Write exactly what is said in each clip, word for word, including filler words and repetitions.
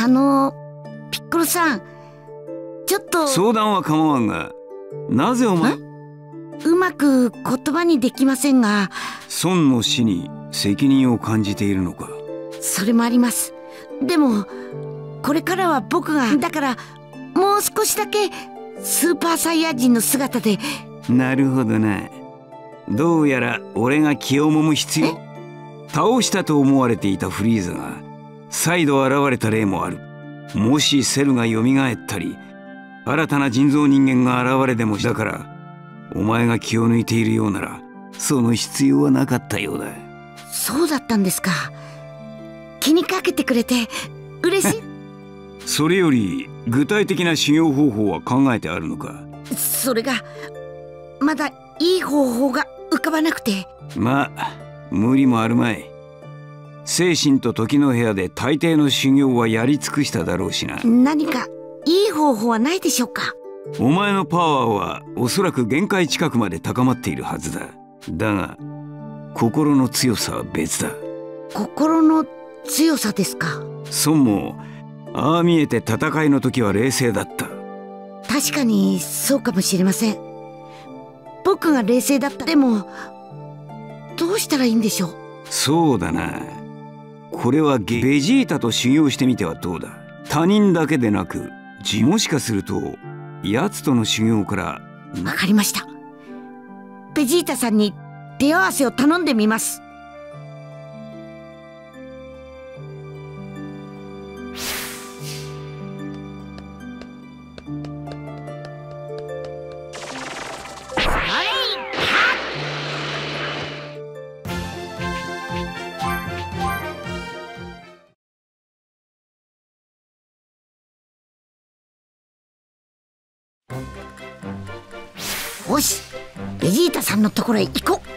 あのピッコロさん、ちょっと相談は構わんが、なぜお前うまく言葉にできませんが、 孫の死に責任を感じているのか。 それもあります。でもこれからは僕が、だからもう少しだけスーパーサイヤ人の姿で。 なるほどな。どうやら俺が気をもむ必要。倒したと思われていたフリーザが再度現れた例もある。もしセルが蘇ったり新たな人造人間が現れでもだから、お前が気を抜いているようならその必要はなかったようだ。 そうだったんですか。気にかけてくれて嬉しい。 それより具体的な修行方法は考えてあるのか。 それがまだいい方法が浮かばなくて。 まあ無理もあるまい。精神と時の部屋で大抵の修行はやり尽くしただろうしな。 何かいい方法はないでしょうか。 お前のパワーはおそらく限界近くまで高まっているはずだ。だが心の強さは別だ。 心の強さですか。 孫もああ見えて戦いの時は冷静だった。 確かにそうかもしれません。僕が冷静だった。でもどうしたらいいんでしょう。 そうだな。これはベジータと修行してみてはどうだ。他人だけでなくもしかすると奴との修行から。 わかりました。ベジータさんに手合わせを頼んでみます。よし、ベジータさんのところへ行こう。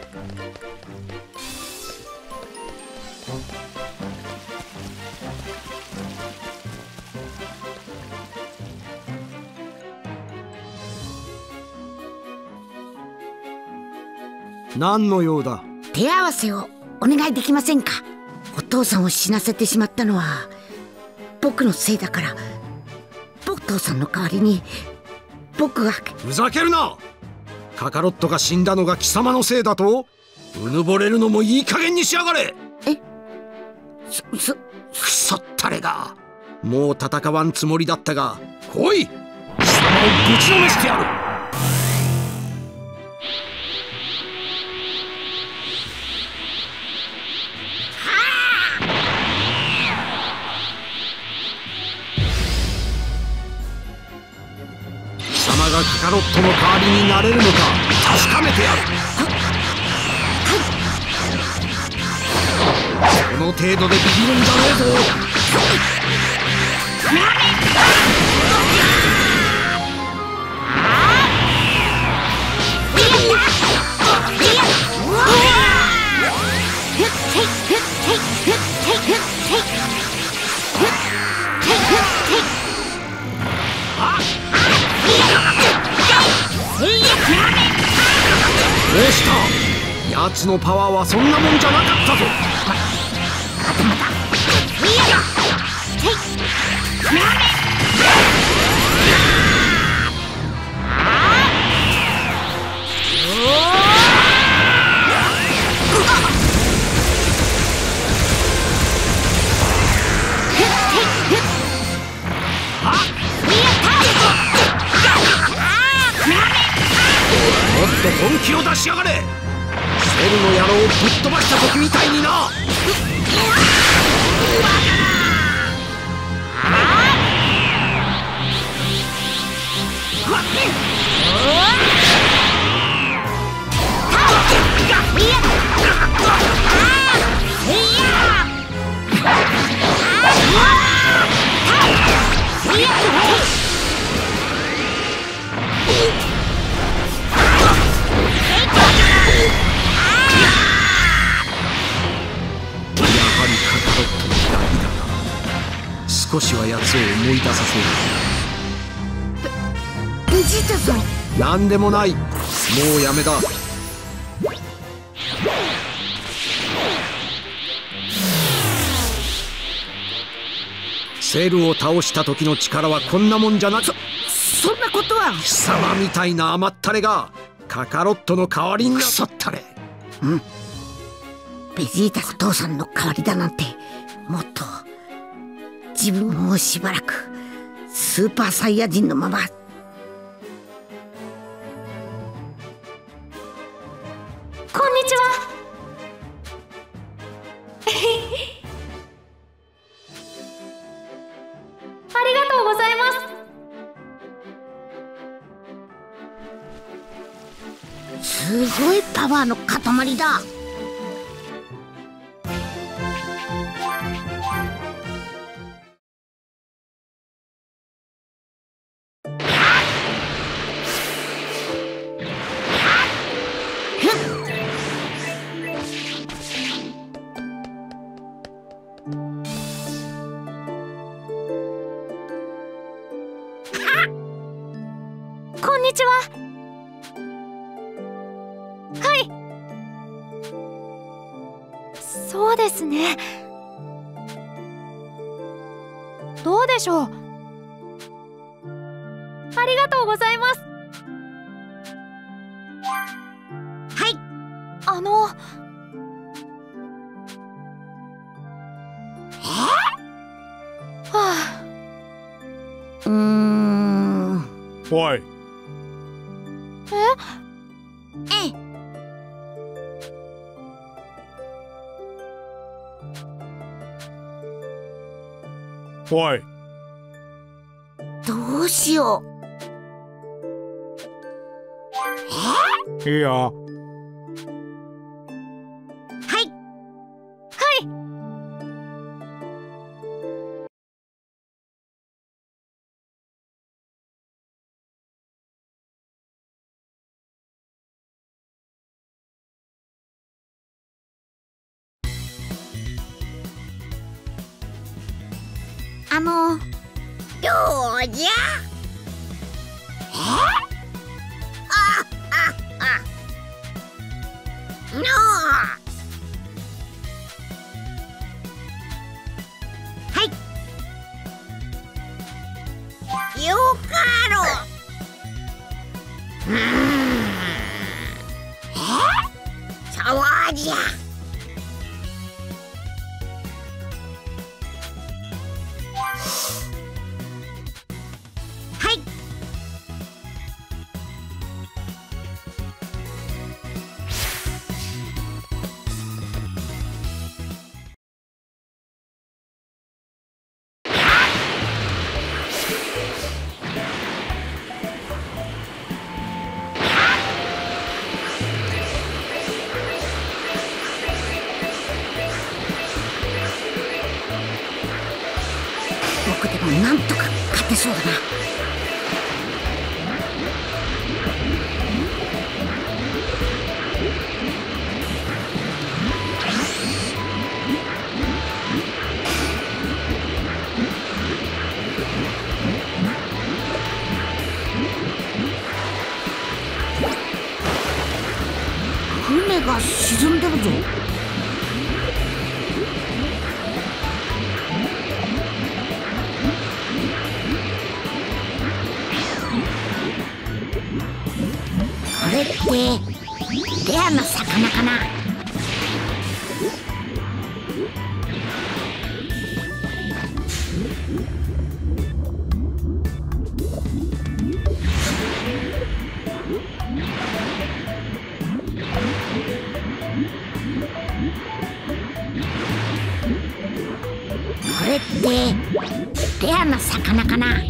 何の用だ。 手合わせをお願いできませんか。お父さんを死なせてしまったのは僕のせいだから、お父さんの代わりに僕が。 ふざけるな。カカロットが死んだのが貴様のせいだと。うぬぼれるのもいい加減にしやがれ。 えそそくそったれが。もう戦わんつもりだったが、来い、貴様をぶちのめしてやる。貴様がカカロットの代わりになれるのか確かめてやる。この程度でビビるんじゃねえぞ。どうした。奴のパワーはそんなもんじゃなかったぞ。もっと本気を出しやがれ。セルの野郎をぶっ飛ばした時みたいにな。少しは奴を思い出させる。 ベベジータさん。 なんでもない。もうやめだ。 セルを倒した時の力はこんなもんじゃなく、そそんなことは。 貴様みたいな甘ったれがカカロットの代わりにな。クソったれ。 うん。ベジータお父さんの代わりだなんて、もっと自分もうしばらくスーパーサイヤ人のまま。 こんにちは。ありがとうございます。 すごいパワーの塊だ。 こんにちは。はい。そうですね。どうでしょう。ありがとうございます。 はい。 あの。 え？ はあ。 うーん。 おい。 え？ ええ。 おい。 どうしよう。え？ いいよ。 はい。 はい。 あの、どうじゃ？え？あああのはい。よかろう。うーん。え？そうじゃ。はい。僕でもなんとか勝てそうだな。船が沈んでるぞ。これってレアな魚かな。これってレアな魚かな。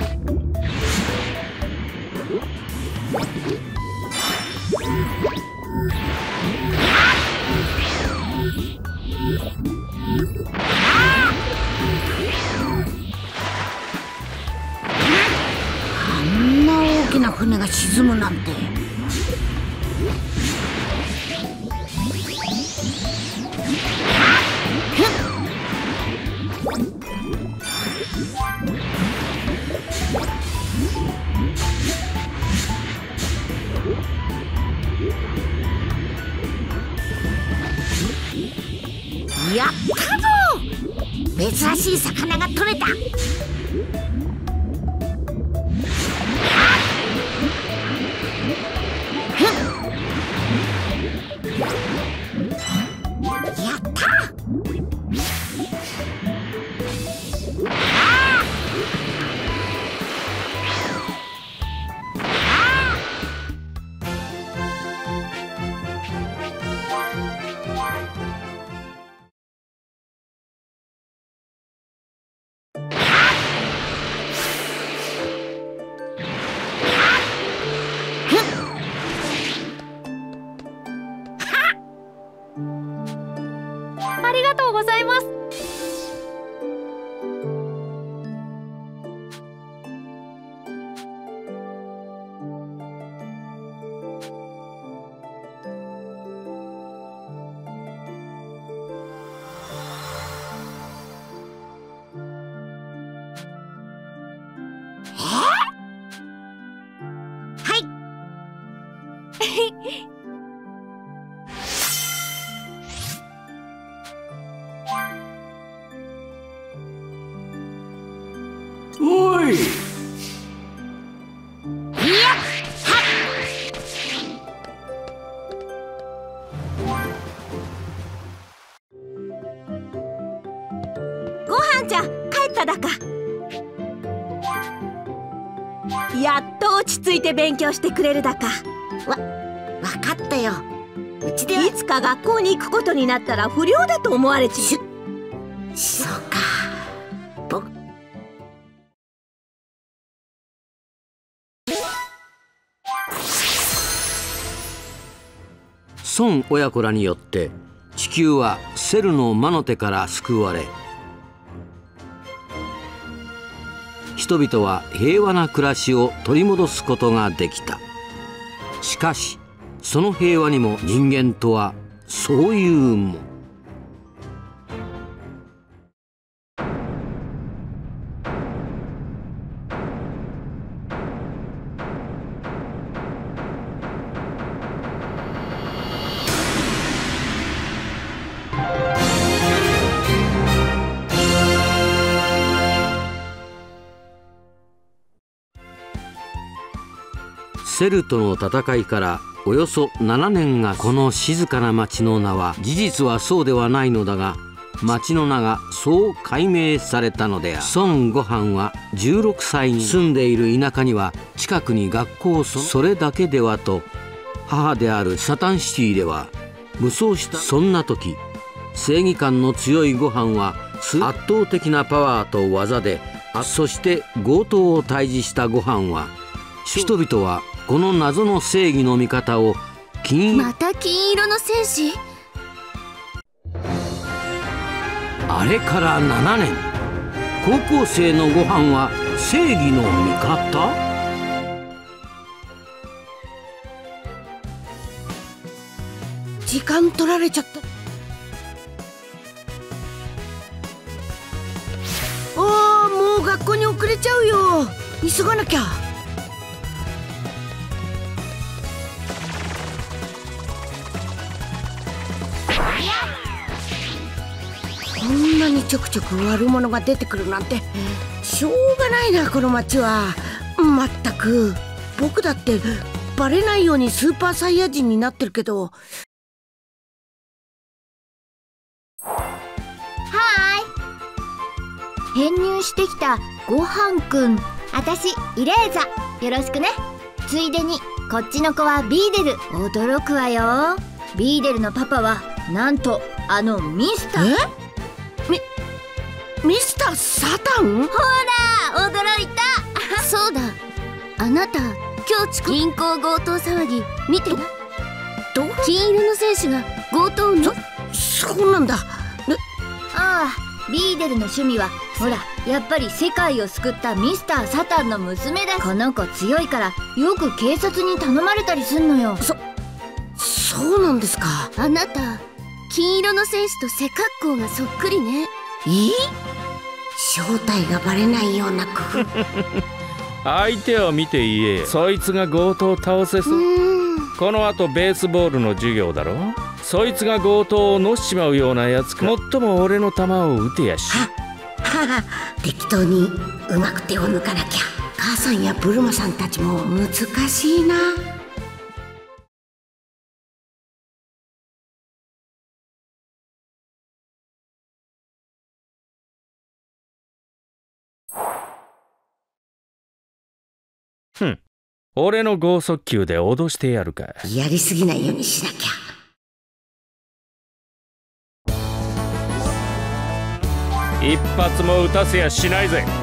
あんな大きな船が沈むなんて。やったぞベ珍しい魚が取れた。やった。 ありがとうございます。 はい。 おい。 ご飯じゃ帰っただか。やっと落ち着いて勉強してくれるだか。 わ、わかったよ。うちではいつか学校に行くことになったら不良だと思われちまう。 そうか。僕孫親子らによって地球はセルの魔の手から救われ、人々は平和な暮らしを取り戻すことができた。しかしその平和にも人間とはそういうもん。セルとの戦いからおよそななねんがこの静かな町の名は事実はそうではないのだが、町の名がそう改名されたのである。孫悟飯はじゅうろくさいに住んでいる田舎には近くに学校を、それだけではと母であるサタンシティでは無双した。そんな時、正義感の強い悟飯は圧倒的なパワーと技で、そして強盗を退治した悟飯は、人々はこの謎の正義の味方を金また金色の戦士。 あれからななねん、高校生のご飯は正義の味方？ 時間取られちゃった。ああ、もう学校に遅れちゃうよ。急がなきゃ。こんなにちょくちょく悪者が出てくるなんてしょうがないな、この町は。まったく、僕だってバレないようにスーパーサイヤ人になってるけど。 編入してきたごはんくん、あたしイレーザ、よろしくね。ついでにこっちの子はビーデル。驚くわよ。ビーデルのパパはなんとあのミスター。 え？ミミスターサタン？ ほら驚いた。そうだ、あなた今日銀行強盗騒ぎ見てな。金色の戦士が強盗の。 そそうなんだ。 ああ、ビーデルの趣味はほら、やっぱり世界を救ったミスターサタンの娘だ。この子強いからよく警察に頼まれたりすんのよ。 そそうなんですか。 あなた金色の戦士と背格好がそっくりね。 え？正体がバレないような工夫。 相手を見て言え。そいつが強盗を倒せそう。このあとベースボールの授業だろ。そいつが強盗をのしちまうようなやつか。もっとも俺の球を打てやし。 は適当にうまく手を抜かなきゃ。母さんやブルマさんたちも難しいな。 ふん、俺の剛速球で脅してやるか。 やりすぎないようにしなきゃ。 一発も打たせやしないぜ。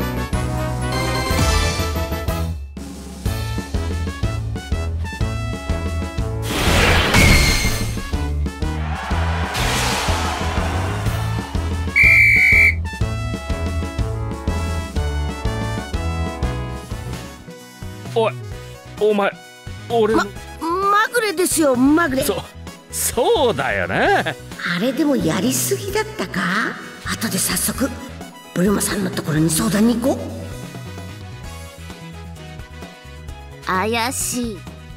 おい、お前、俺の、 ま、まぐれですよ、まぐれ。 そ、そうだよね。 あれでもやりすぎだったか。後で早速ブルマさんのところに相談に行こう。 怪しい。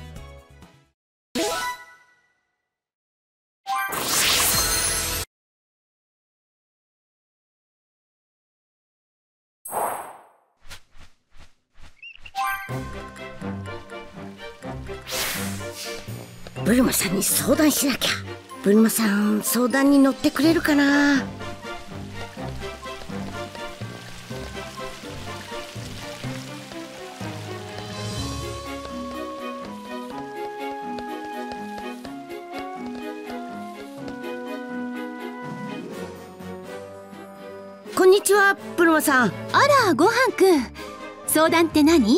ブルマさんに相談しなきゃ。ブルマさん、相談に乗ってくれるかな。こんにちは、ブルマさん。 あら、ごはんくん、相談って何？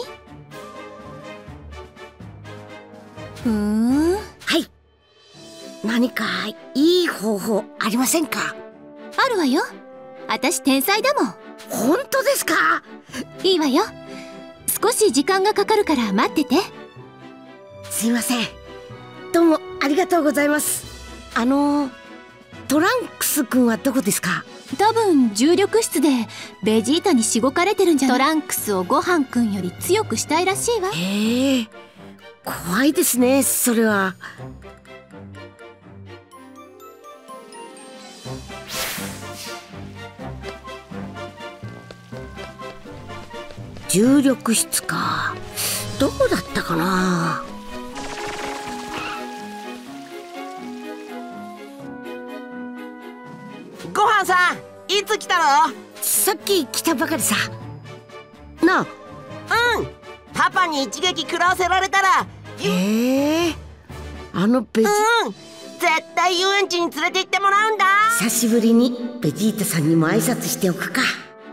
ふーん。 はい。何かいい方法ありませんか？ あるわよ。私天才だもん。 本当ですか？ いいわよ。少し時間がかかるから待ってて。 すいません。どうもありがとうございます。あのトランクス君はどこですか？ 多分重力室でベジータにしごかれてるんじゃない？トランクスをごはんくんより強くしたいらしいわ。 へえ、怖いですね、それは。重力室か。どこだったかな。 ごはんさん、いつ来たの？ さっき来たばかりさ。なあ。 うん、パパに一撃食らわせられたら。 へえ、あのベジうん、絶対遊園地に連れて行ってもらうんだ。 久しぶりにベジータさんにも挨拶しておくか。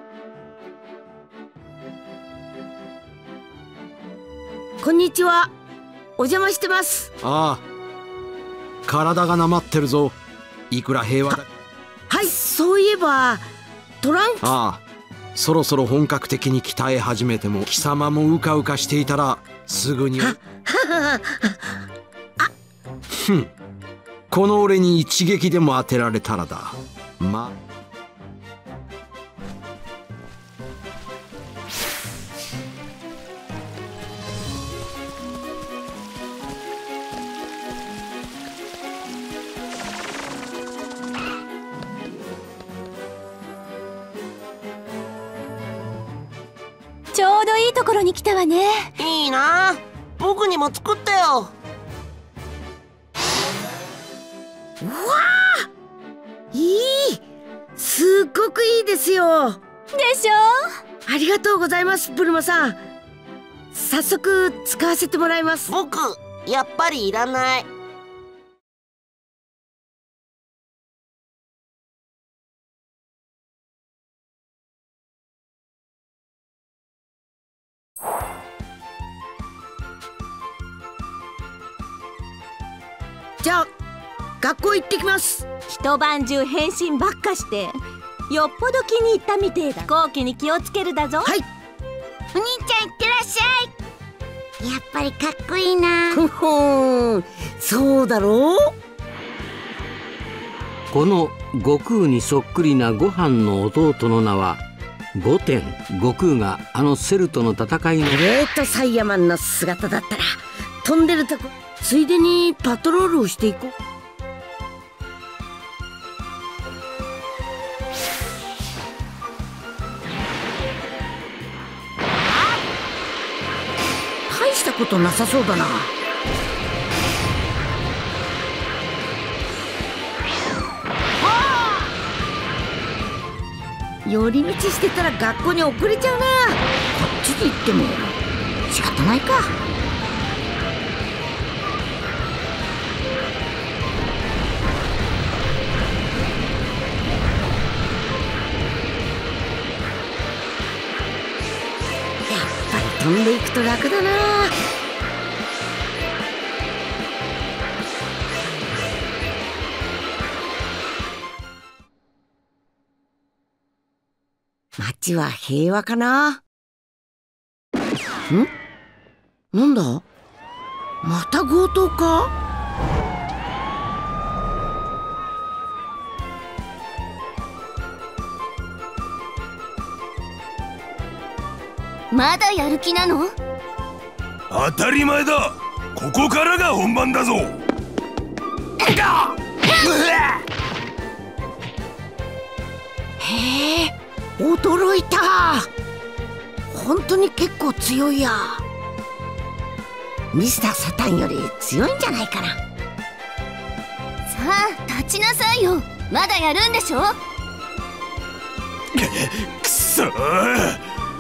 こんにちは、お邪魔してます。 ああ、体がなまってるぞ。いくら平和だ。 はい、そういえばトランク。 ああ、そろそろ本格的に鍛え始めても貴様もうかうかしていたらすぐに。 ははは。 ふん、この俺に一撃でも当てられたらだ。まちょうどいいところに来たわね。 いいな、僕にも作ってよ。 わあ、いい、すっごくいいですよ。 でしょ。 ありがとうございます、ブルマさん。早速使わせてもらいます。 僕やっぱりいらない。 じゃあ学校行ってきます。 一晩中変身ばっかしてよっぽど気に入ったみてえだ。飛行機に気をつけるだぞ。 はい。 お兄ちゃんいってらっしゃい。やっぱりかっこいいな。 ふふん、そうだろう。 この悟空にそっくりなご飯の弟の名はゴテン。悟空があのセルとの戦いのグレートサイヤマンの姿だったら飛んでるとこついでにパトロールをしていこう。 たことなさそうだな。寄り道してたら学校に遅れちゃうな。こっちに行っても仕方ないか。飛んでいくと楽だな。街は平和かな。ん？なんだ？また強盗か？ まだやる気なの？ 当たり前だ。ここからが本番だぞ。 へえ、驚いた。本当に結構強いや。ミスター・サタンより強いんじゃないかな。さあ立ちなさいよ。まだやるんでしょ。 くそー。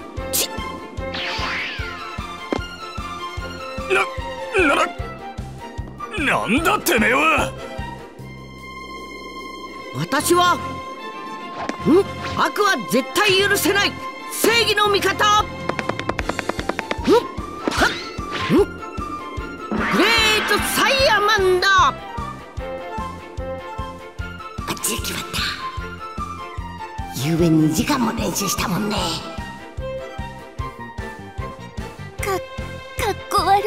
な、な、なんだてめえは。 私はん悪は絶対許せない正義の味方。んはっんグレートサイヤマンだ。バッチリ決まった。ゆうべにじかんも練習したもんね。 かかっこ悪い。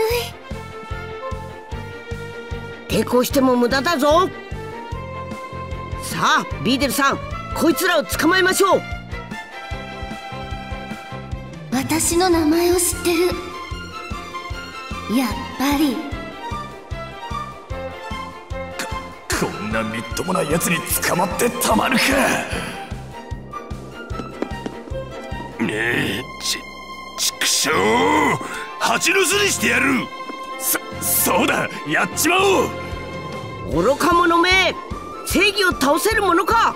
抵抗しても無駄だぞ。さあビーデルさん、こいつらを捕まえましょう。 私の名前を知ってる。やっぱりこんなみっともないやつに捕まってたまるか。ねえ、ち畜生、蜂の巣にしてやる。そそうだ、やっちまおう。 愚か者め、正義を倒せるものか。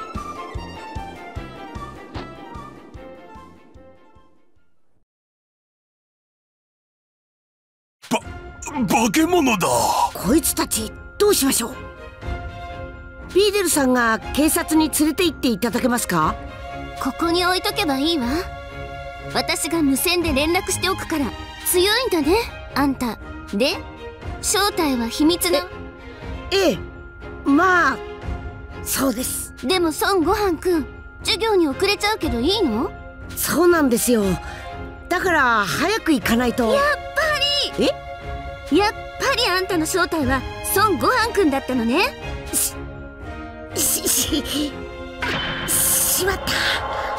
ば化け物だ。 こいつたちどうしましょう。ビーデルさんが警察に連れて行っていただけますか。 ここに置いとけばいいわ。私が無線で連絡しておくから。強いんだねあんた。で正体は秘密な。 ええ、まあそうです。 でも孫悟飯くん、授業に遅れちゃうけどいいの？ そうなんですよ。だから早く行かないと。 やっぱり。 え？ やっぱりあんたの正体は孫悟飯くんだったのね。 ししししまった。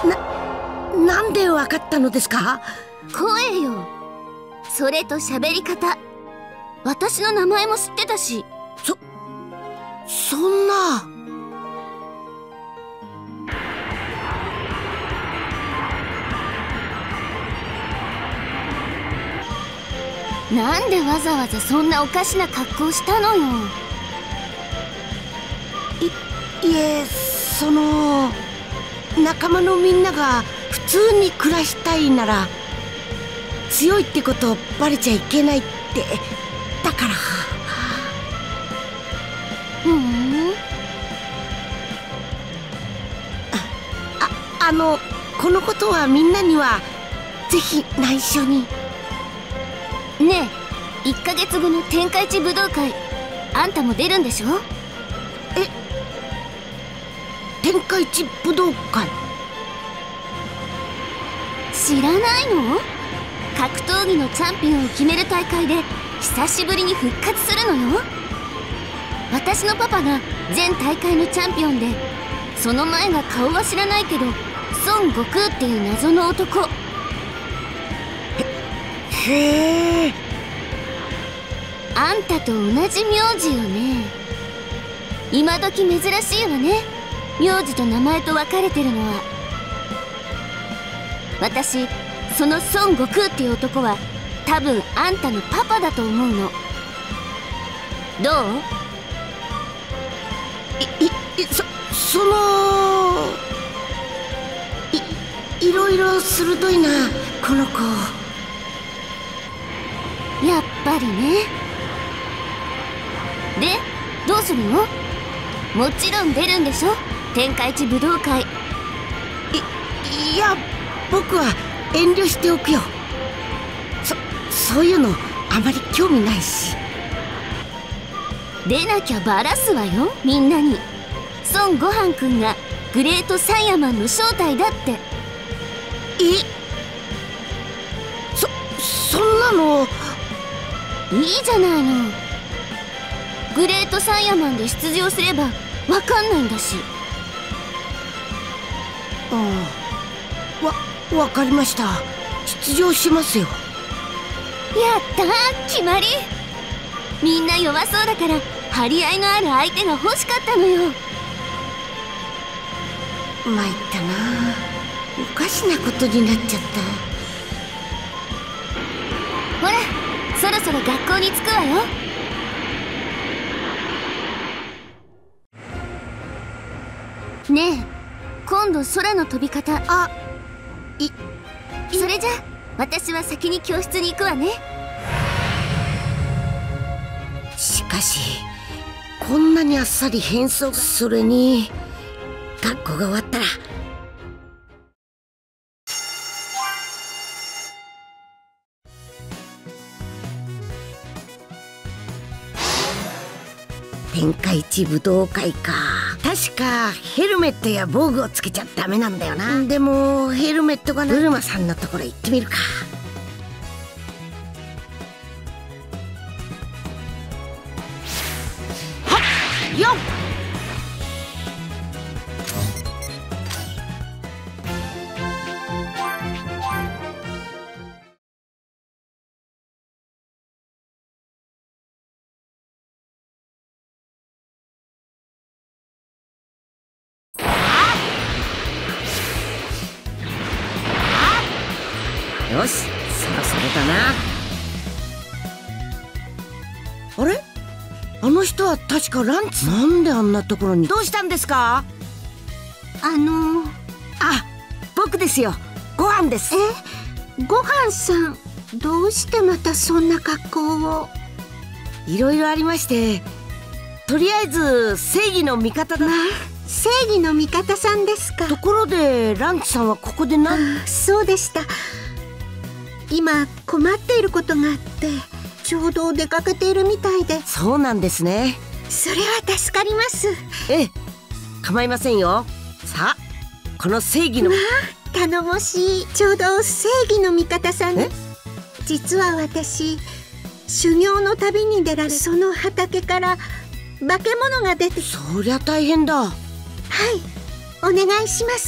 ななんでわかったのですか？ 声よ。それと喋り方。私の名前も知ってたし。 そそんな。 なんでわざわざそんなおかしな格好したのよ。 いいえ、その仲間のみんなが普通に暮らしたいなら強いってことバレちゃいけないって。だから。 ふん。 あ、あのこのことはみんなにはぜひ内緒に。 ねえ、いっかげつごの天下一武道会、あんたも出るんでしょ？ え、天下一武道会？ 知らないの？格闘技のチャンピオンを決める大会で久しぶりに復活するのよ。私のパパが全大会のチャンピオンで、その前が顔は知らないけど孫悟空っていう謎の男。 へえ。 あんたと同じ名字よね。今時珍しいわね、名字と名前と分かれてるのは。私その孫悟空っていう男は多分あんたのパパだと思うの。どう？ い、い、そ、そのい、いろいろ鋭いな、この子。 やっぱりね。で、どうするの？もちろん出るんでしょ、天下一武道会。い、 いや、僕は遠慮しておくよ。そ、そういうのあまり興味ないし。 出なきゃバラすわよ、みんなに。孫悟飯くんがグレートサイヤマンの正体だって。 え、そ、そんなの。 いいじゃないの。グレートサイヤマンで出場すればわかんないんだし。 ああ、わ、わかりました。出場しますよ。 やったー、決まり。みんな弱そうだから張り合いのある相手が欲しかったのよ。 参ったな。おかしなことになっちゃった。 ほら、そろそろ学校に着くわよ。ねえ、今度空の飛び方。 あ、い、 それじゃ私は先に教室に行くわね。 しかしこんなにあっさり変装。それに学校が終わったら天下一武道会か。確かヘルメットや防具をつけちゃダメなんだよな。でもヘルメットがな。ブルマさんのところ行ってみるか。はっよっ。よし、そろそろだな。あれ、あの人は確かランチ。なんであんなところに。どうしたんですか？ あのー、 あ、僕ですよ。ご飯です。 え、ご飯さん、どうしてまたそんな格好を？ いろいろありまして、とりあえず正義の味方だ。 まあ、正義の味方さんですか。 ところでランチさんはここで何？ あ、そうでした。今困っていることがあってちょうど出かけているみたいで。 そうなんですね。 それは助かります。 ええ、構いませんよ。さあ、この正義の。 まあ、頼もしい。ちょうど正義の味方さん。実は私修行の旅に出られ、その畑から化け物が出て。 そりゃ大変だ。はい、 お願いします。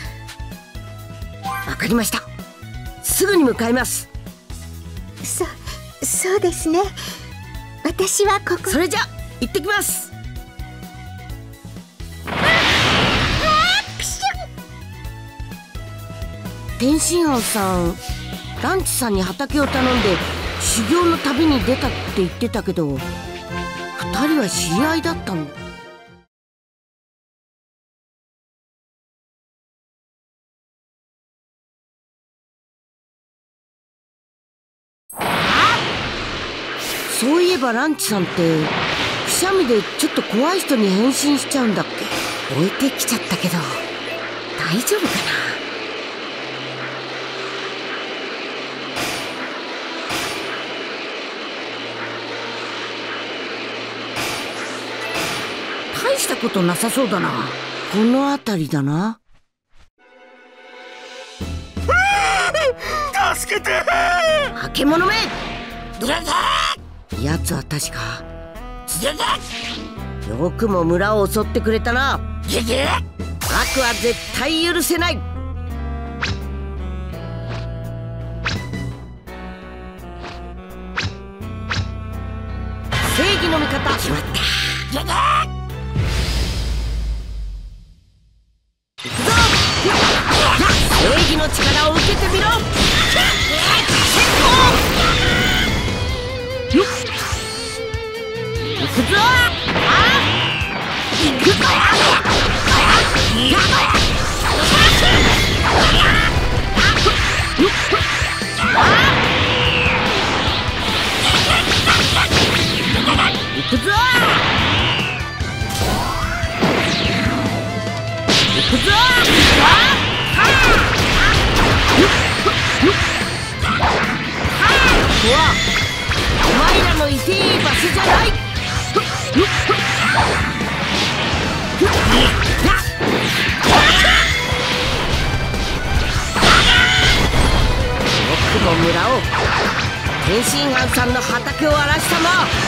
わかりました。すぐに向かいます。 そ、そうですね。私はここ。 それじゃ行ってきます。天津飯さん、ランチさんに畑を頼んで修行の旅に出たって言ってたけど、二人は知り合いだったんだ。そういえばランチさんってくしゃみでちょっと怖い人に変身しちゃうんだっけ。置いてきちゃったけど大丈夫かな。大したことなさそうだな。この辺りだな。 助けて化け物め。やつは確かよくも村を襲ってくれたな。悪は絶対許せない。正義の味方。決まった。行くぞ。正義の力を受けてみろ。先行。 はお前らのいていい場所じゃない。僕の村を天津飯さんの畑を荒らしたな。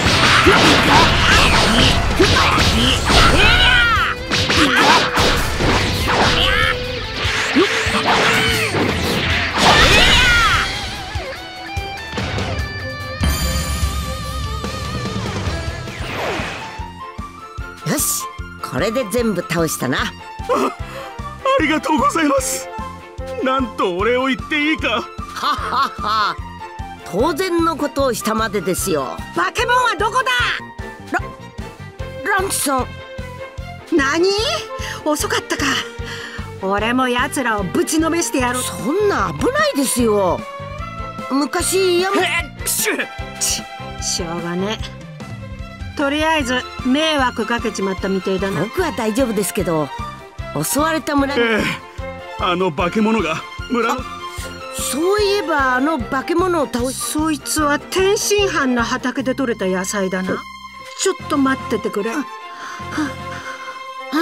よし、これで全部倒したな。あ、 ありがとうございます。なんとお礼を言っていいか。はっはっは。当然のことをしたまでですよ。 バケモンはどこだ。 ラランチさん。 何？遅かったか。俺も奴らをぶちのめしてやる。 そんな危ないですよ。昔やめちしょうがねえ。とりあえず迷惑かけちまったみてえだな。 僕は大丈夫ですけど、襲われた村に、 ええ、あの化け物が村の。 そういえばあの化け物を倒し、 そいつは天津飯の畑で採れた野菜だな。ちょっと待っててくれ。あ、はあ、あ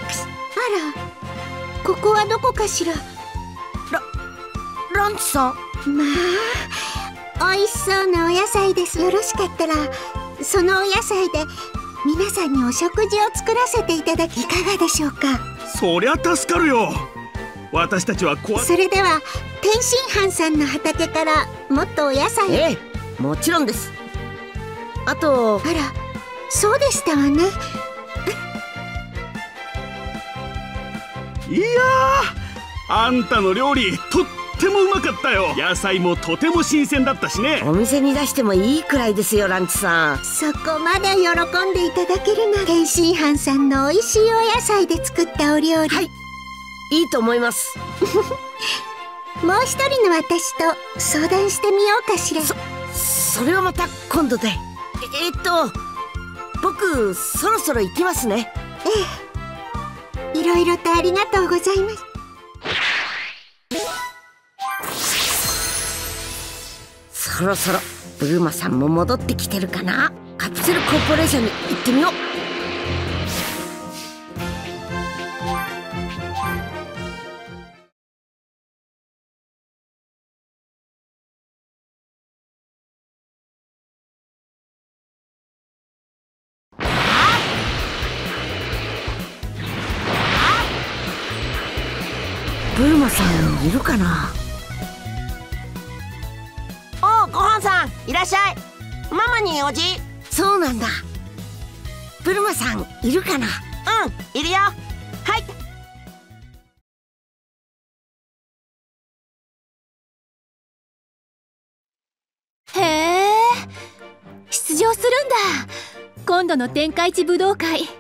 ら、ここはどこかしら。 ラランチさん。 まあ、美味しそうなお野菜です。よろしかったらそのお野菜で皆さんにお食事を作らせていただき、いかがでしょうか。 そりゃ助かるよ。私たちは怖い。 それでは天津飯さんの畑からもっとお野菜。 ええ、もちろんです。あと、 あら、そうでしたわね。 いやー、あんたの料理とってもうまかったよ。野菜もとても新鮮だったしね。 お店に出してもいいくらいですよ、ランチさん。 そこまで喜んでいただけるなら、天津飯さんの美味しいお野菜で作ったお料理。 はい、いいと思います。 もう一人の私と相談してみようかしら。 そそれはまた今度で。ええっと僕そろそろ行きますね。 ええ、いろいろとありがとうございます。 そろそろブルマさんも戻ってきてるかな。カプセルコーポレーションに行ってみよう。ブルマさんいるかな。 おう、ごはんさんいらっしゃい。ママにおじ。 そうなんだ。ブルマさんいるかな。 うん、いるよ。はい。 へえ、出場するんだ、今度の天下一武道会。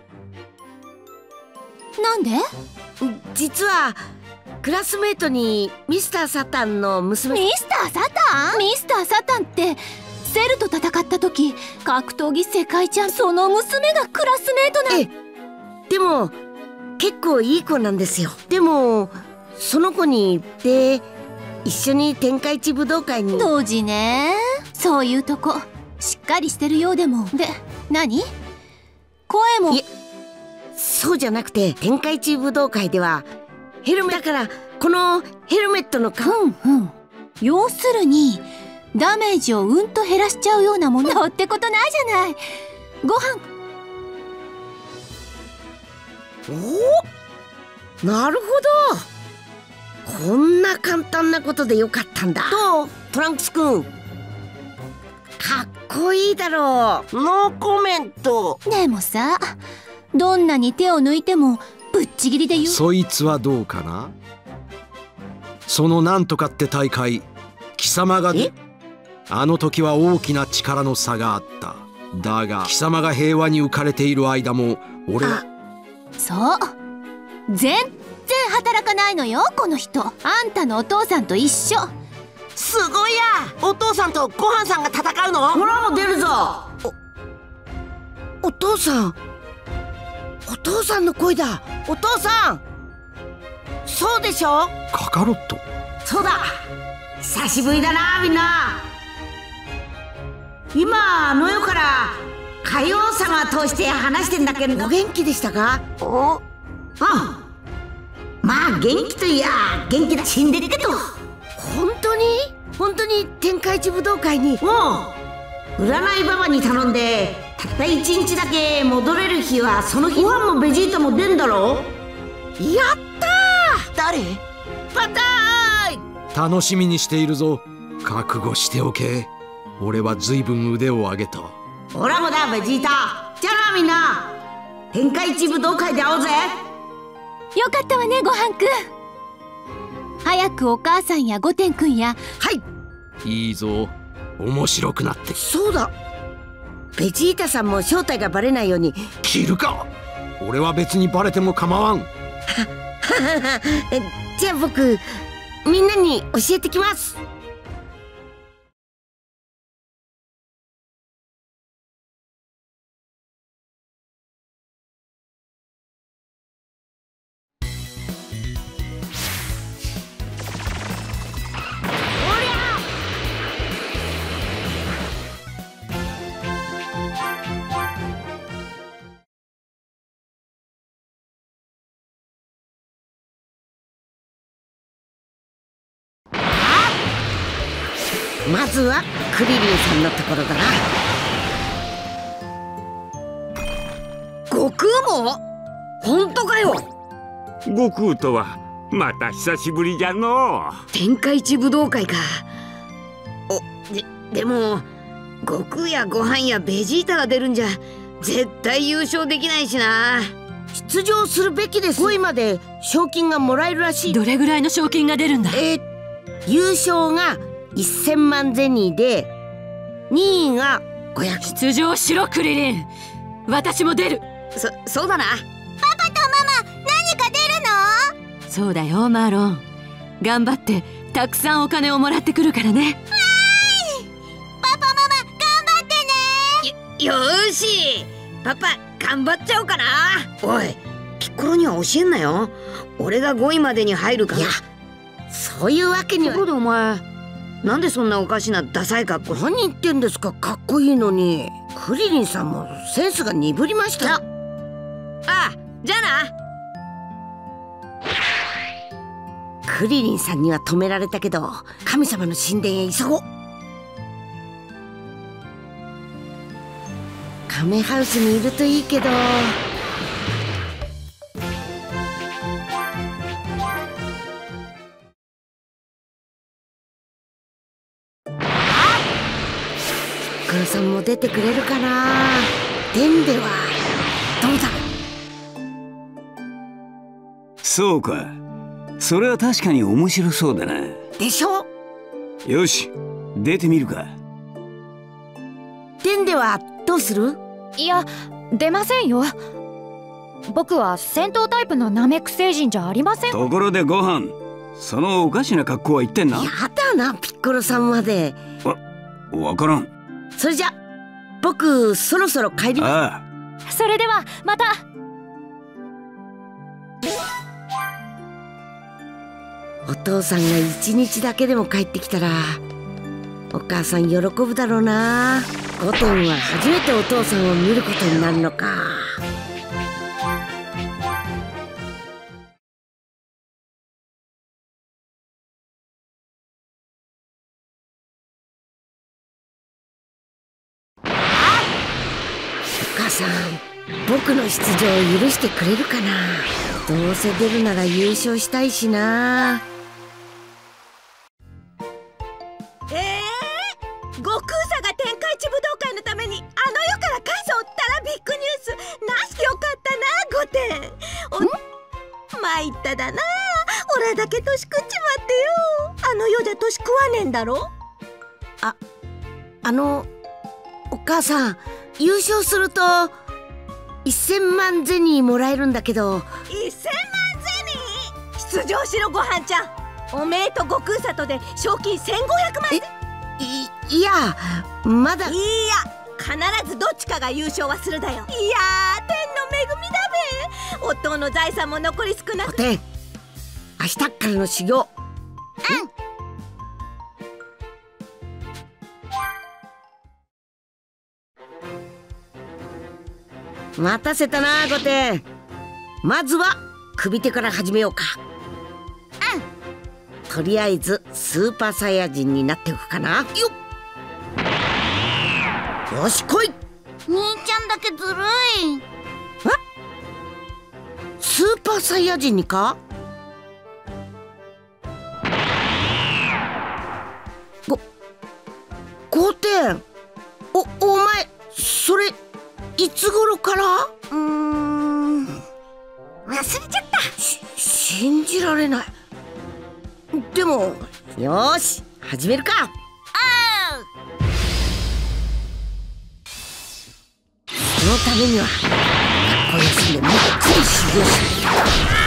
なんで？ 実はクラスメートにミスターサタンの娘。 ミスターサタン？ミスターサタンってセルと戦った時格闘技世界チャンピオン、その娘がクラスメートなん。 ええ、でも結構いい子なんですよ。でもその子にで一緒に天下一武道会に。 同時ね、そういうとこしっかりしてるようでも。で、何？声も。 いえ、そうじゃなくて、天下一武道会ではヘルメットだから、このヘルメットのふんふん、要するにダメージをうんと減らしちゃうようなものってことないじゃない。ご飯。 おお、なるほど。こんな簡単なことでよかったんだ。どう、トランクス君。かっこいいだろう。 ノーコメント。 でもさ、どんなに手を抜いてもぶっちぎりで言う。 そいつはどうかな。そのなんとかって大会、貴様が。 え？ あの時は大きな力の差があった。だが貴様が平和に浮かれている間も俺は。 そう、全然働かないのよこの人。あんたのお父さんと一緒。 すごいや、お父さんとごはんさんが戦うの。 ほらも出るぞ。お、お父さん、お父さんの声だ。お父さん、そうでしょ。 カカロット。 そうだ、久しぶりだなみんな。 今あの世から海王様通して話してんだけど、お元気でしたか？おあまあ元気といや元気だ。死んでるけど。本当に本当に天下一武道会に。もう占いババに頼んでたった一日だけ戻れる日はその日。ご飯もベジータも出んだろ。やったー。誰？パターイ。 楽しみにしているぞ。覚悟しておけ。俺は随分腕を上げた。 オラもだベジータ。じゃあなみんな、天下一武道会で会おうぜ。 よかったわねごはんくん。早くお母さんや御殿くんや。 はいいいぞ、面白くなって。 そうだ、ベジータさんも正体がバレないように。 切るか。俺は別にバレても構わん。 じゃあ僕みんなに教えてきます。まずはクリリンさんのところだな。悟空も？本当かよ。 悟空とはまた久しぶりじゃのう。 天下一武道会か。おででも悟空やご飯やベジータが出るんじゃ絶対優勝できないしな。出場するべきです。ごいまで賞金がもらえるらしい。 どれぐらいの賞金が出るんだ？ えー、優勝がせんまんゼニーでにいがごひゃく。 出場しろクリリン。私も出る。 そそうだな。 パパとママ何か出るの？ そうだよマーロン。頑張ってたくさんお金をもらってくるからね。 わーい。パパママ頑張ってね。 よ、よーしパパ頑張っちゃおうかな。おいピッコロには教えんなよ。俺がごいまでに入るから。いやそういうわけには。ところでお前なんでそんなおかしなダサい格好。何言ってんですか、かっこいいのに。クリリンさんもセンスが鈍りました。ああじゃあな。クリリンさんには止められたけど神様の神殿へ急ごう。カメハウスにいるといいけど。ピッコロさんも出てくれるかな。デンデはどうだ。 そうか、それは確かに面白そうだな。 でしょ。 よし出てみるか。 デンデはどうする？ いや出ませんよ。僕は戦闘タイプのナメック星人じゃありません。 ところでご飯、そのおかしな格好は言ってんな。 やだなピッコロさんまで。 わわからん。 それじゃ僕そろそろ帰ります。 ああそれではまた。 お父さんが一日だけでも帰ってきたらお母さん喜ぶだろうな。ゴテンは初めてお父さんを見ることになるのか。お母さん僕の出場を許してくれるかな。どうせ出るなら優勝したいしな。 えー、悟空さが天下一武道会のためにあの世から返そうったらビッグニュースなしよかったな。ゴテンお参っただな。オラだけ年食っちまってよ。あの世じゃ年食わねえんだろ。 ああのお母さん優勝するとせんまんゼニーもらえるんだけど。 せんまんゼニー？出場しろごはんちゃん。おめえと悟空里で賞金せんごひゃくまん。 えいいやまだ。いいや必ずどっちかが優勝はするだよ。いやー天の恵みだべ。夫の財産も残り少なく。 明日からの修行。 うん待たせたなゴテン。まずは首手から始めようか。うん。とりあえずスーパーサイヤ人になっておくかな。よっ、よし来い。 兄ちゃんだけずるい。 え、スーパーサイヤ人にか。ごゴテン、おお前それいつ頃から？ うーん、忘れちゃった。 し信じられない。でもよーし始めるか。 あそのためには学校休んでもっちり修行しないと。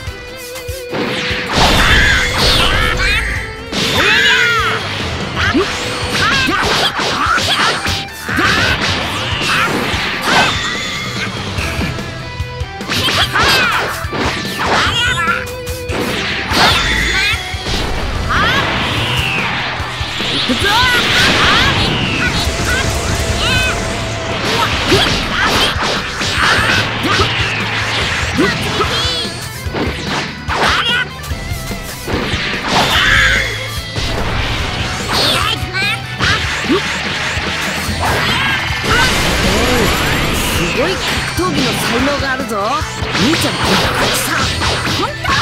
すごい格闘技の才能があるぞ。兄ちゃんびっくりした。本当？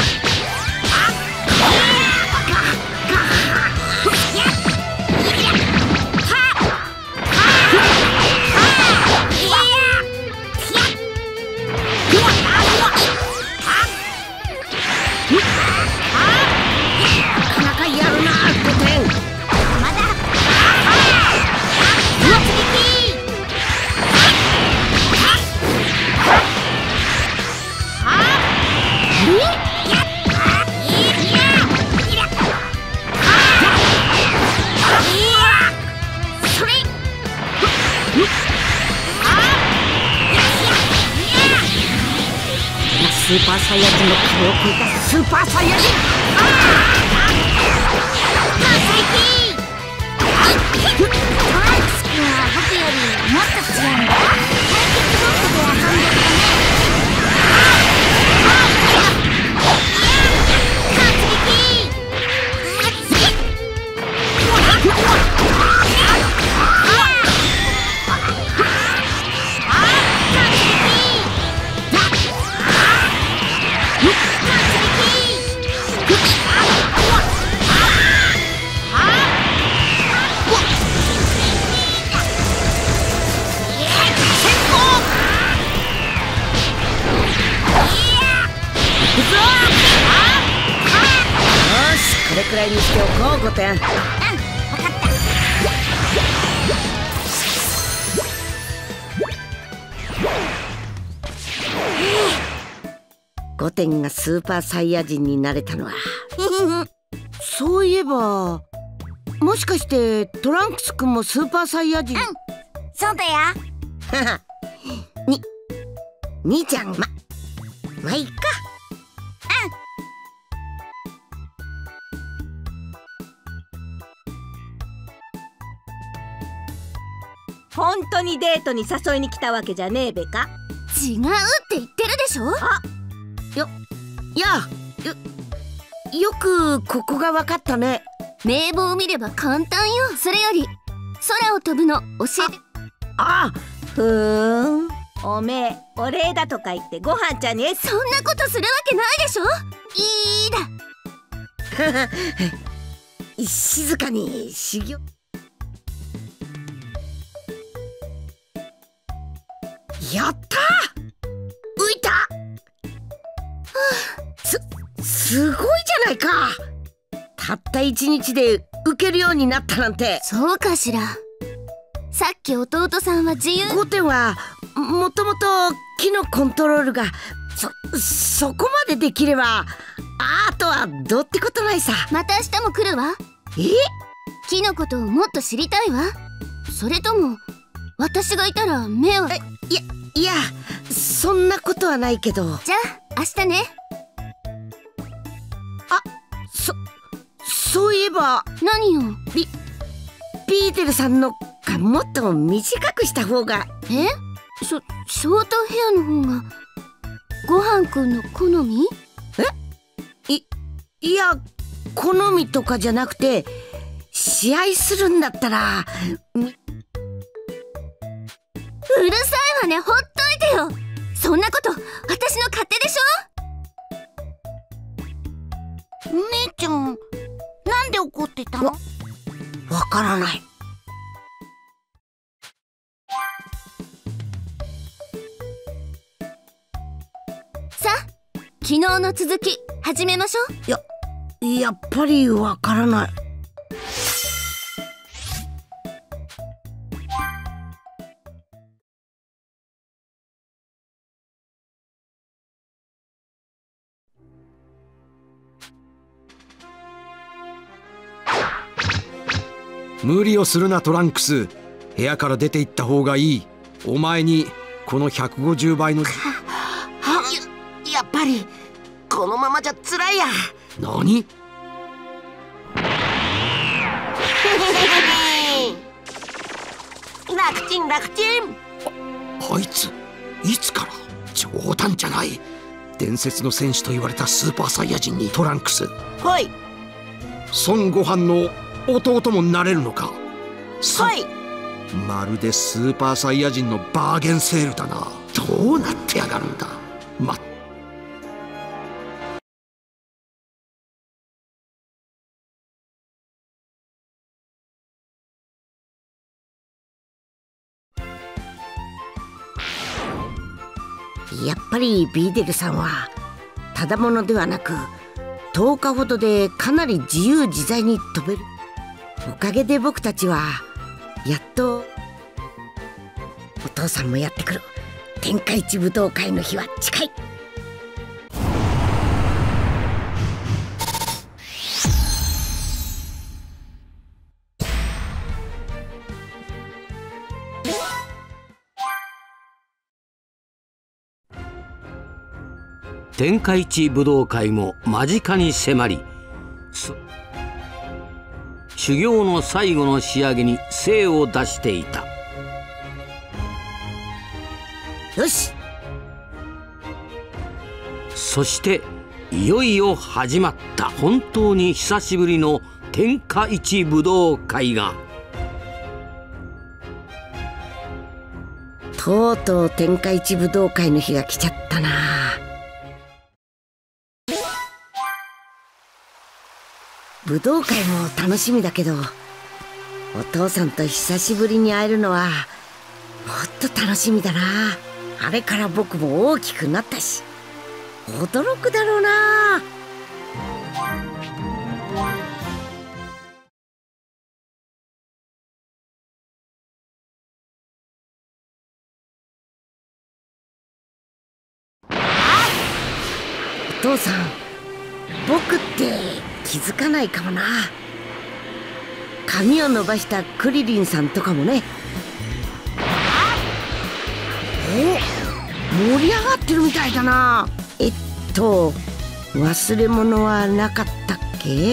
なかなかやるなゴテン。まだ。スーパーサイヤ人の壁を越えたスーパーサイヤ人。ああトランクス君は僕よりもっと強いんだ。対決ごっこで遊んでるたね。これくらいにしておこうゴテン。うん、分かった。ゴテンがスーパーサイヤ人になれたのはそういえばもしかしてトランクス君もスーパーサイヤ人？うん、 そうだよ。 に兄ちゃんままあいっか。 本当にデートに誘いに来たわけじゃねえべか。 違うって言ってるでしょ。 あ、よ、いや、よ、よくここが分かったね。 名簿を見れば簡単よ。それより空を飛ぶの教えて。 あ、あ、ふーん。 おめえお礼だとか言ってご飯ちゃんにそんなことするわけないでしょ。いいだ静かに修行。やったー、浮いた。す、すごいじゃないか。たった一日で浮けるようになったなんて。 そうかしら。さっき弟さんは自由。 ゴテンはもともと木のコントロールがそ、そこまでできればあとはどうってことないさ。 また明日も来るわ。 え？ 木のことをもっと知りたいわ。それとも私がいたら目を。いやいや、そんなことはないけど。 じゃあ明日ね。 あ、そ、そういえば。 何よ。 ビ、ビーデルさんのがもっと短くした方が。 え？ ショートヘアの方がごはんくんの好み？ え？い、いや好みとかじゃなくて、試合するんだったら。 うるさいわね、ほっといてよ。そんなこと私の勝手でしょ。 姉ちゃん、なんで怒ってたの？わ、わからない。 さあ、昨日の続き始めましょう。 や、やっぱりわからない。 無理をするなトランクス。部屋から出て行った方がいい。お前にこのひゃくごじゅうばいの。 や, やっぱりこのままじゃ辛いや。 何？ 楽ちん楽ちん。 あ, あいついつから？冗談じゃない。伝説の戦士と言われたスーパーサイヤ人にトランクス。 はい。 孫悟飯の弟もなれるのか？ はい。 まるでスーパーサイヤ人のバーゲンセールだな。どうなってやがるんだ。まやっぱりビーデルさんはただものではなく、とおかほどでかなり自由自在に飛べる。おかげで僕たちはやっとお父さんもやってくる天下一武道会の日は近い。 天下一武道会も間近に迫り、修行の最後の仕上げに精を出していた。 よし。 そしていよいよ始まった。本当に久しぶりの天下一武道会が。 とうとう天下一武道会の日が来ちゃったな。武道会も楽しみだけど、お父さんと久しぶりに会えるのはもっと楽しみだな。あれから僕も大きくなったし、驚くだろうな。お父さん、僕って気づかないかもな。髪を伸ばしたクリリンさんとかもね。お、盛り上がってるみたいだな。えっと忘れ物はなかったっけ？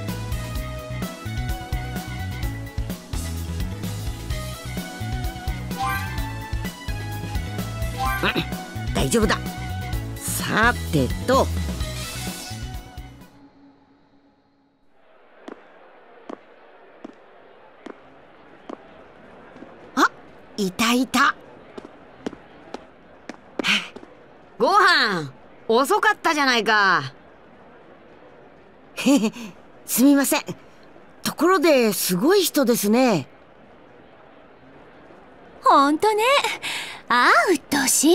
大丈夫だ。さてと、いたいた。 ご飯遅かったじゃないか。 へへ、すみません。ところですごい人ですね。 ほんとね。ああ、うっとうしい。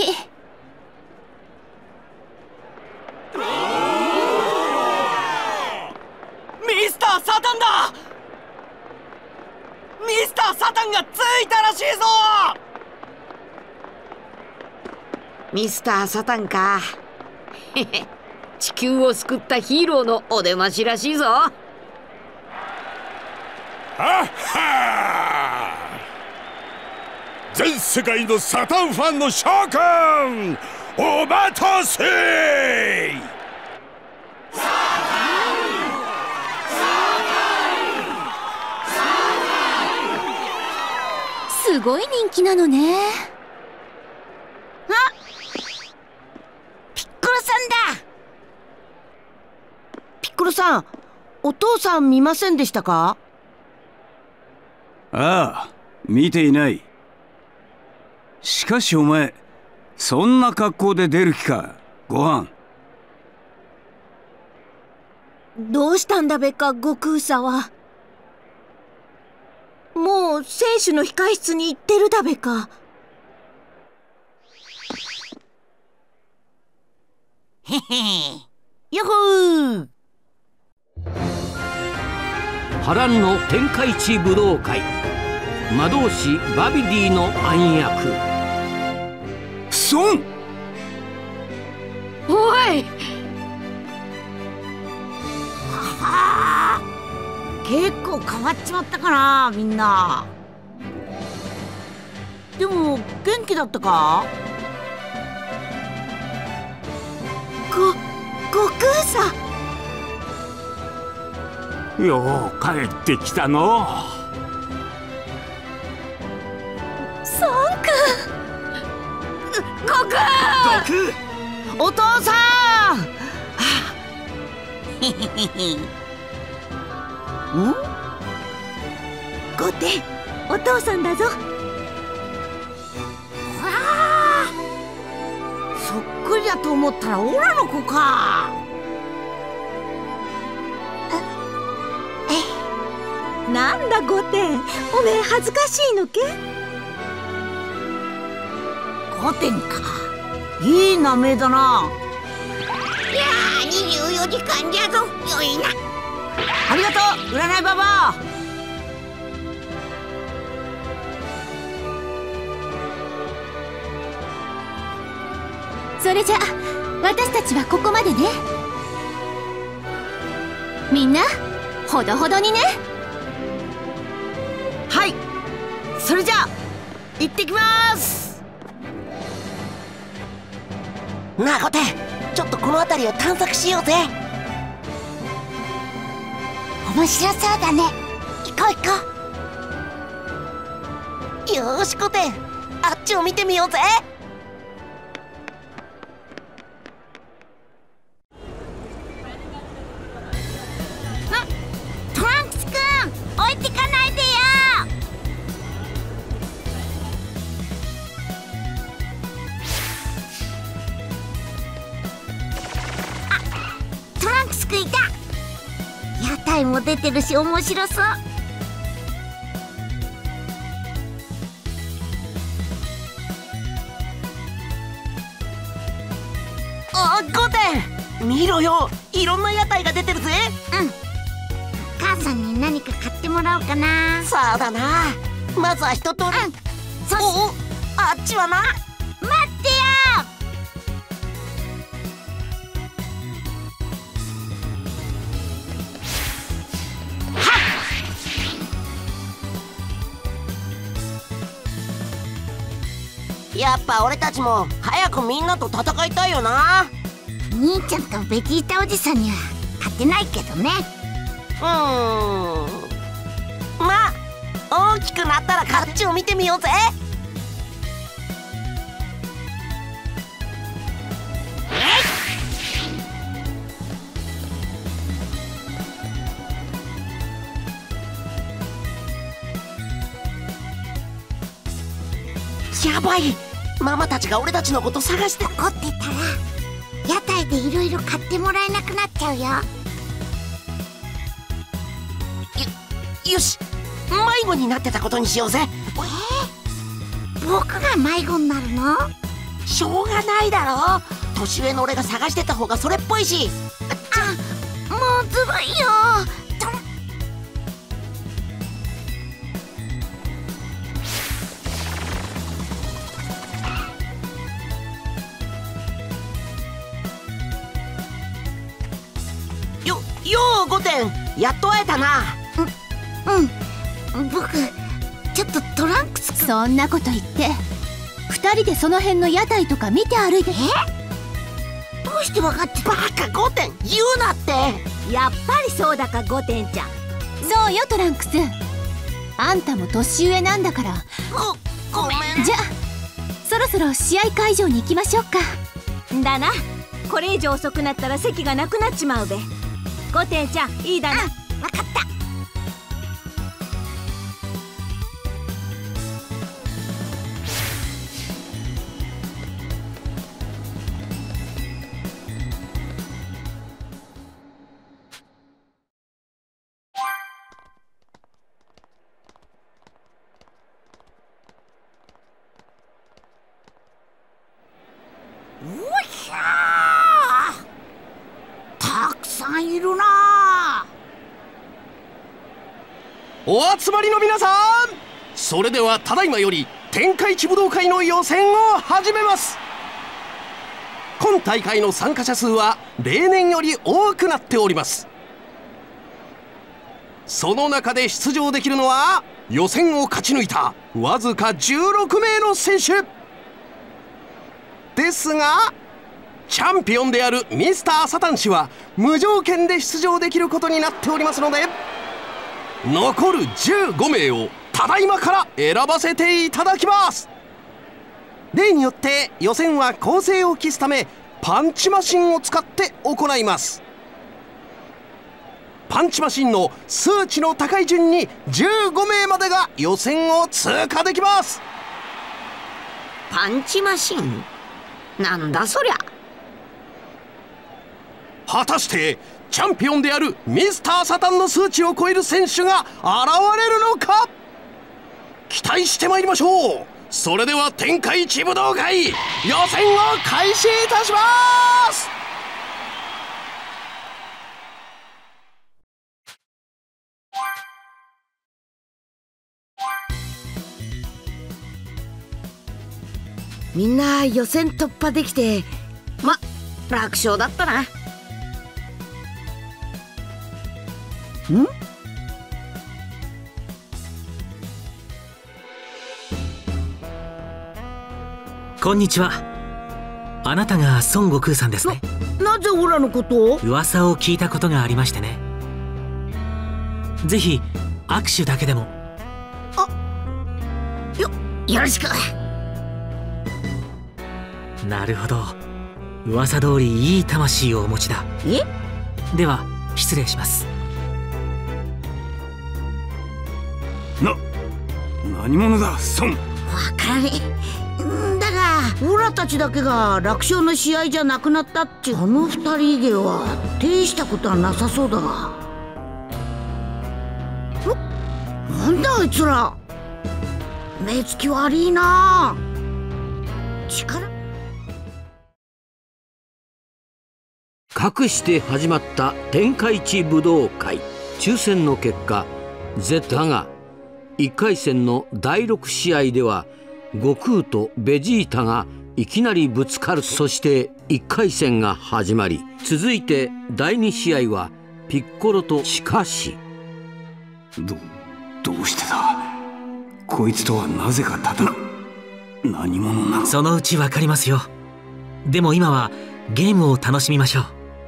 ミスター・サタンだ。ミスター・サタンがついたらしいぞ。 ミスター・サタンか。へへ、地球を救ったヒーローのお出ましらしいぞ。はっはー、全世界のサタンファンの諸君、お待たせ。 すごい人気なのね。 さん、お父さん見ませんでしたか？ ああ、見ていない。しかしお前、そんな格好で出る気か？ご飯。 どうしたんだべか、悟空さは。もう選手の控室に行ってるだべか。 へへよほー。 波乱の天下一武道会、魔導士バビディの暗躍。 孫。 おい。はは結構変わっちまったかな、みんな。でも元気だったか？ ご、悟空さ。 よう帰ってきたの。 孫君。 悟空。 悟空。お父さん。 へへへへ。 ん？御殿、お父さんだぞ。わあ、そっくりだと思ったらオラの子か。 なんだ御殿、おめえ恥ずかしいのけ？ 御殿か、いい名前だな。 いやー、にじゅうよじかんじゃぞ、よいな。 ありがとう、占いババア。 それじゃ私たちはここまでね。みんなほどほどにね。 はい、それじゃあ行ってきます。 なあ御殿、ちょっとこの辺りを探索しようぜ。面白そうだね。行こう行こう。よーし御殿、あっちを見てみようぜ。 トランクスくん、置いてかないでよ。あ、トランクスくんいた。屋台も出てるし面白そう。 あ、御殿見ろよ、いろんな屋台が出てるぜ。 うん、母さんに何か買ってもらおうかな。 そうだな、まずは一通り。うん、そしおお、あっちはな。 待ってよ。 やっぱ俺たちも早くみんなと戦いたいよな。 兄ちゃんとベジータおじさんには勝てないけどね。 うーん、まあ大きくなったらこっちを見てみようぜ。やばい、ママたちが俺たちのこと探して。 怒ってたら屋台でいろいろ買ってもらえなくなっちゃうよ。 よ、よし、迷子になってたことにしようぜ。 えー、僕が迷子になるの？ しょうがないだろ、年上の俺が探してた方がそれっぽいし。 あ、もうずるいよ。 よ、よう御殿、やっと会えたな。 うん、うん、僕ちょっとトランクス。 そんなこと言って二人でその辺の屋台とか見て歩いて。 え？どうして分かって？ バカ御殿、言うなって。 やっぱりそうだか御殿ちゃん。 そうよトランクス、あんたも年上なんだから。 ご、ごめん。 じゃあそろそろ試合会場に行きましょうか。 だな、これ以上遅くなったら席がなくなっちまうべ。 ゴテンちゃんいいだな。 わかった。 いるな。 お集まりの皆さん、それではただいまより天下一武道会の予選を始めます。今大会の参加者数は例年より多くなっております。その中で出場できるのは予選を勝ち抜いたわずかじゅうろくめいの選手ですが、チャンピオンであるミスターサタン氏は無条件で出場できることになっておりますので、残るじゅうごめいをただいまから選ばせていただきます。例によって予選は公正を期すためパンチマシンを使って行います。パンチマシンの数値の高い順にじゅうごめいまでが予選を通過できます。 パンチマシンなんだそりゃ。 果たしてチャンピオンであるミスターサタンの数値を超える選手が現れるのか、期待してまいりましょう。それでは天下一武道会予選を開始いたします。 みんな予選突破できてま楽勝だったな。 ん？ こんにちは。あなたが孫悟空さんですね。 な、なぜオラのことを？ 噂を聞いたことがありましてね。ぜひ握手だけでも。 あ、よ、よろしく。 なるほど、噂通りいい魂をお持ちだ。 え？ では失礼します。 な、何者だ孫？ わからねえ。だがオラたちだけが楽勝の試合じゃなくなったっち、あの二人以外は手したことはなさそうだが。なんだあいつら、目つき悪いな。力かくして始まった天下一武道会。抽選の結果 Z がいっかい戦のだいろく試合では悟空とベジータがいきなりぶつかる。そしていっかい戦が始まり、続いてだいに試合はピッコロとシカシ。 どどうしてだ。こいつとはなぜか戦う。何者なの？ そのうちわかりますよ。でも今はゲームを楽しみましょう。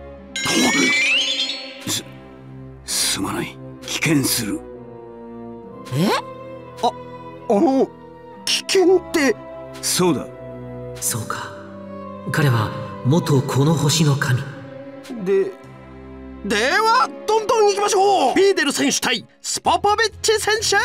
す、すまない。危険する。 え？ あ、あの危険って。 そうだ。 そうか、彼は元この星の神で。ではどんどん行きましょう。ビーデル選手対スポポビッチ選手。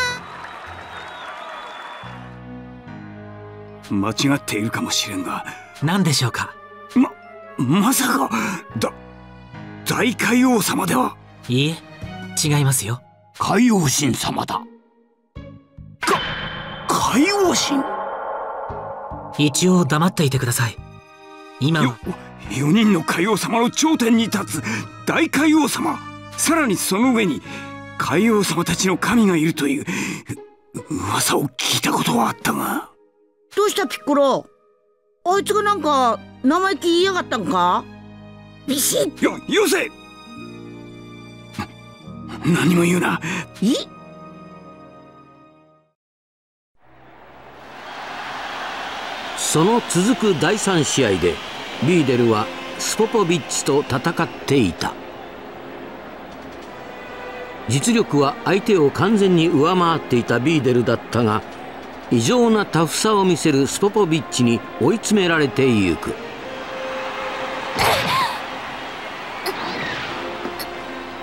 間違っているかもしれんが。 何でしょうか。 ままさかだ大海王様では？ いいえ、違いますよ。 海王神様だ。 か海王神？ 一応黙っていてください。今はよにんの海王様の頂点に立つ大海王様、さらにその上に海王様たちの神がいるという噂を聞いたことはあったが。 どうしたピッコロ、あいつがなんか生意気言いやがったんか？ビシッ。 よ、よせ。何も言うな。 え？ その続くだいさん試合でビーデルはスポポビッチと戦っていた。実力は相手を完全に上回っていたビーデルだったが、異常なタフさを見せるスポポビッチに追い詰められてゆく。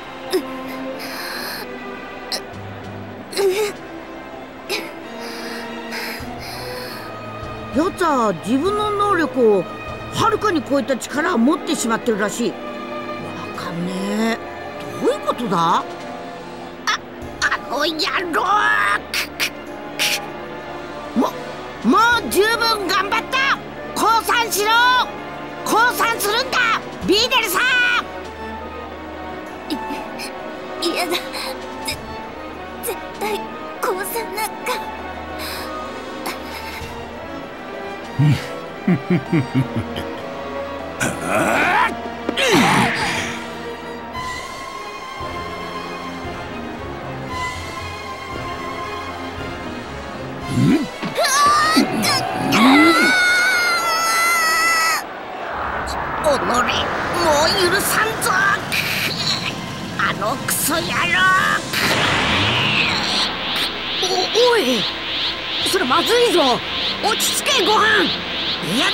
やつは自分の能力をはるかに超えた力を持ってしまってるらしい。わかんねえ。どういうことだ？あ、あの野郎！も、もう十分頑張った！降参しろ！降参するんだ！ビーデルさん！ い、嫌だ。ぜ、絶対降参なんか。 おのれ、もう許さんぞ！あのクソ野郎！お、おい！それまずいぞ！落ち着け、ご飯！嫌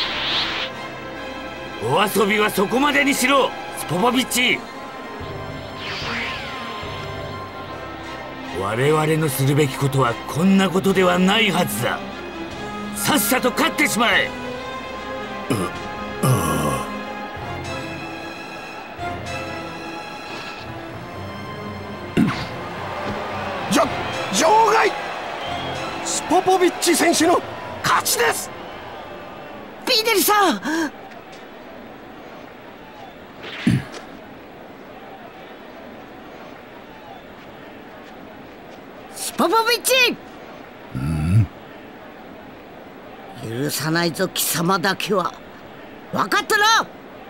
だ！ お遊びはそこまでにしろ、スポポビッチ。我々のするべきことはこんなことではないはずだ。さっさと勝ってしまえ。 じゃ場外。スポポビッチ選手の勝ちです。 ビーデルさん！スポポビッチ！許さないぞ、貴様だけは。分かったな！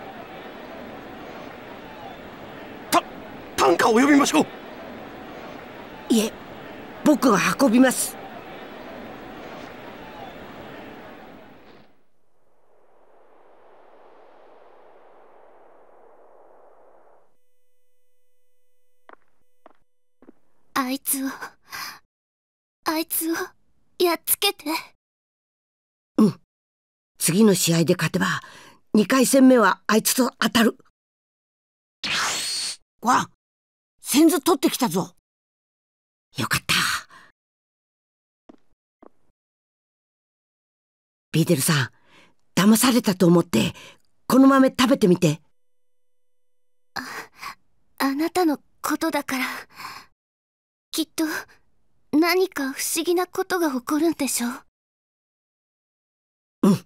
た、担架を呼びましょう。 いえ、僕が運びます。 あいつを、あいつをやっつけて。 うん。次の試合で勝てば、にかい戦目はあいつと当たる。わあ、先頭取ってきたぞ。よかった。ビーデルさん、騙されたと思って、この豆食べてみて。 あ、あなたのことだから。きっと何か不思議なことが起こるんでしょう。 うん。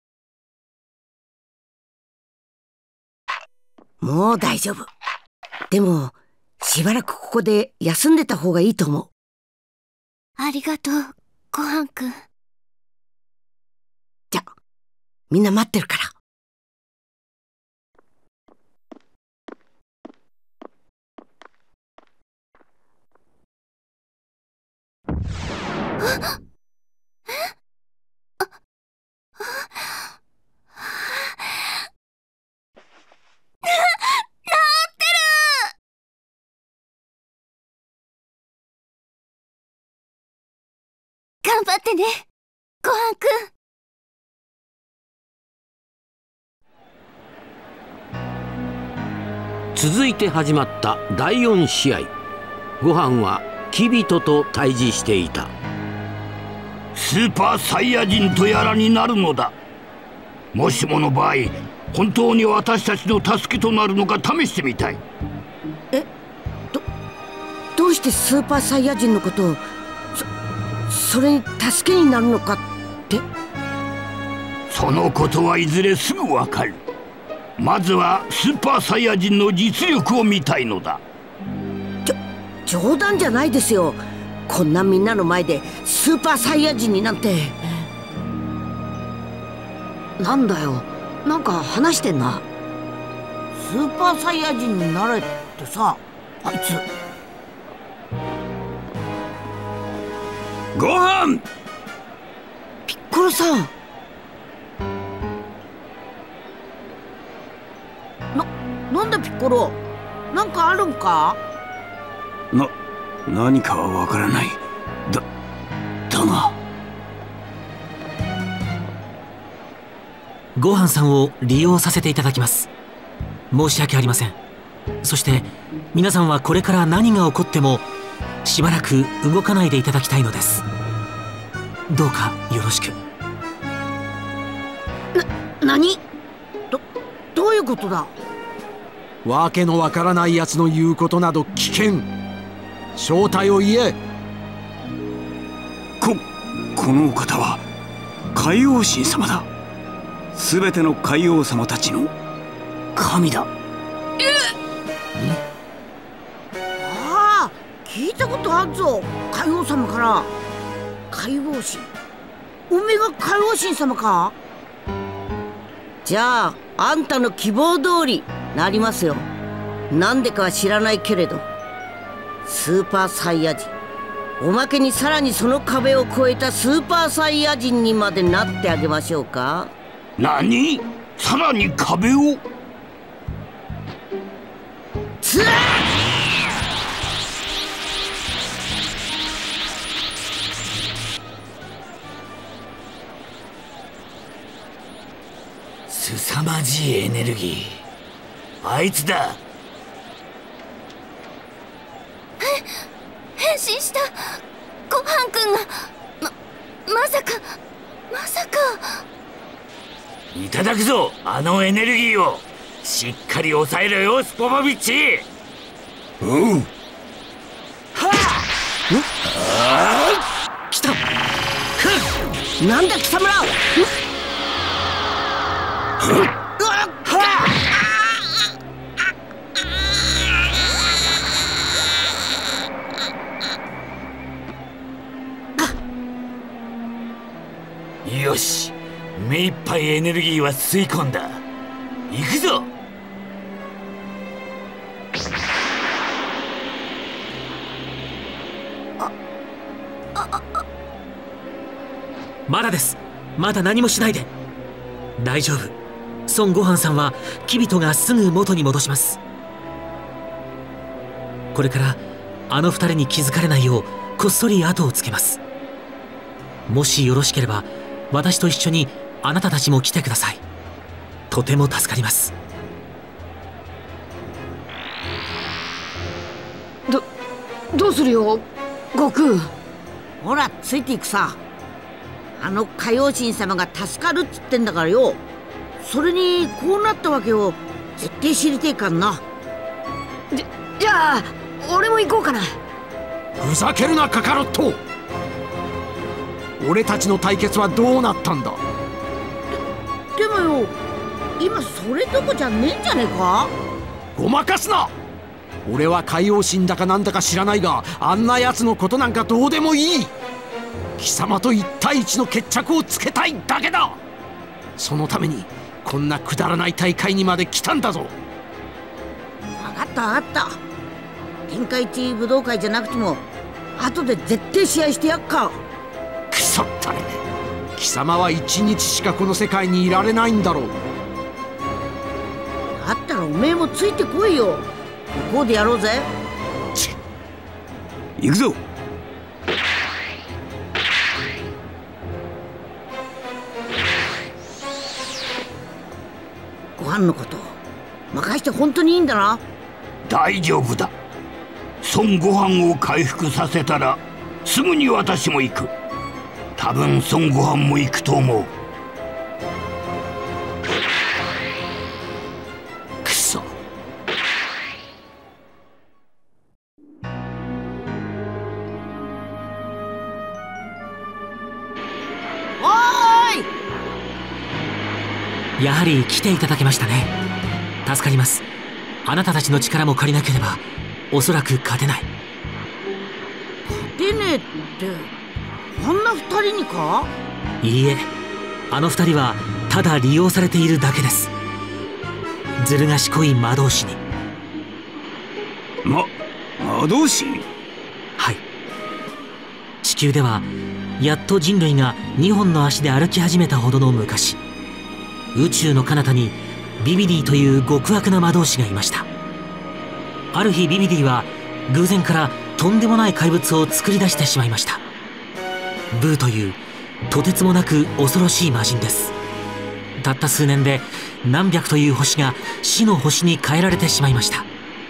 もう大丈夫。でもしばらくここで休んでた方がいいと思う。 ありがとう、ごはんくん。 じゃ、みんな待ってるから。 頑張ってね、ごはんくん。続いて始まっただいよん試合。ごはんはキビトと対峙していた。 スーパーサイヤ人とやらになるのだ。もしもの場合、本当に私たちの助けとなるのか試してみたい。 え、どどうしてスーパーサイヤ人のことをそそれに助けになるのかって？ そのことはいずれすぐわかる。まずはスーパーサイヤ人の実力を見たいのだ。 ちょ冗談じゃないですよ。こんなみんなの前でスーパーサイヤ人になんて。 なんだよ、なんか話してんな。 スーパーサイヤ人になれってさ、あいつ。 ごはん！ ピッコロさん。な、なんだピッコロ、なんかあるんか？ な、何かはわからない。だ、だが。 ごはんさんを利用させていただきます。申し訳ありません。そして皆さんはこれから何が起こってもしばらく動かないでいただきたいのです。どうかよろしく。 な、何？ど、どういうことだ？ わけのわからない奴の言うことなど危険。正体を言え。 こ、このお方は海王神様だ。すべての海王様たちの神だ。 ああ、聞いたことあるぞ。海王様から。海王神、おめえが海王神様か？じゃああんたの希望通りなりますよ。なんでかは知らないけれど、スーパーサイヤ人、おまけにさらにその壁を越えたスーパーサイヤ人にまでなってあげましょうか。 何？さらに壁を？ つらっ！ 凄まじいエネルギー、あいつだ。 変身したごはんくんが、ま、まさかまさか。 いただくぞ、あのエネルギーを。しっかり抑えろよ、スポポビッチ。 うん。 はあ！来た！なんだ貴様ら！ よし、目いっぱいエネルギーは吸い込んだ。行くぞ。 まだです。まだ何もしないで。大丈夫。孫悟飯さんはキビトがすぐ元に戻します。これからあの二人に気づかれないようこっそり後をつけます。もしよろしければ私と一緒にあなたたちも来てください。とても助かります。 ど、どうするよ悟空。ほらついていくさ。あの海王神様が助かるっつってんだからよ。それにこうなったわけを絶対知りてえかんな。じ, じゃあ俺も行こうかな。 ふざけるなカカロット。俺たちの対決はどうなったんだ。 で, でもよ、今それどこじゃねえんじゃねえか。 ごまかすな。俺は海王神だかなんだか知らないが、あんな奴のことなんかどうでもいい。貴様と一対一の決着をつけたいだけだ。そのためにこんなくだらない大会にまで来たんだぞ。 分かった分かった。天下一武道会じゃなくても後で絶対試合してやっか。 くそったれ。貴様は一日しかこの世界にいられないんだろう。 だったらおめえもついてこいよ。向こうでやろうぜ。 行くぞ。 ご飯のこと任して本当にいいんだな。 大丈夫だ。孫悟飯を回復させたらすぐに私も行く。多分孫悟飯も行くと思う。 くそ。 おーい。やはり来ていただけましたね。助かります。あなたたちの力も借りなければおそらく勝てない。 勝てねえってあんな二人にか。 いいえ、あの二人はただ利用されているだけです。ずる賢い魔導士に。 ま、魔導士？ はい。地球ではやっと人類がにほんの足で歩き始めたほどの昔、宇宙の彼方にビビディという極悪な魔導士がいました。ある日ビビディは偶然からとんでもない怪物を作り出してしまいました。ブーというとてつもなく恐ろしい魔人です。たった数年で何百という星が死の星に変えられてしまいました。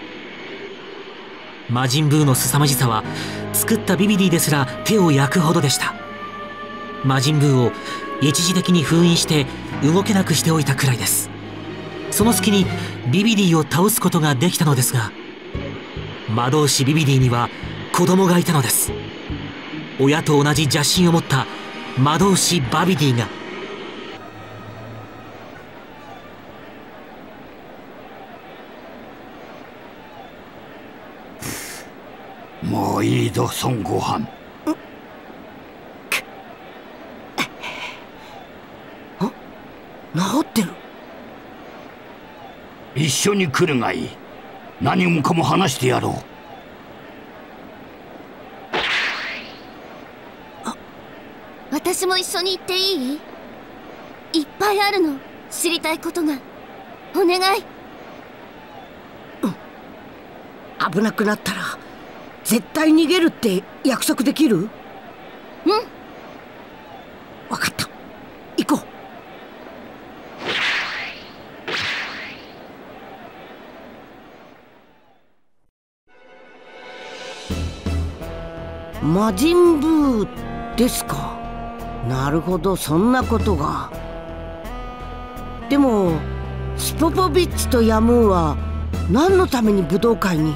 魔人ブーの凄まじさは作ったビビディですら手を焼くほどでした。魔人ブーを一時的に封印して動けなくしておいたくらいです。その隙にビビディを倒すことができたのですが、魔導士ビビディには子供がいたのです。親と同じ邪心を持った魔導士バビディが。 もういいぞ孫悟飯。 治ってる。 一緒に来るがいい。何もかも話してやろう。 私も一緒に行っていい？いっぱいあるの、知りたいことが。お願い。 うん、危なくなったら絶対逃げるって約束できる？うん、分かった、行こう。魔人ブーですか。なるほど、そんなことが。でもスポポビッチとヤムーは何のために武道会に？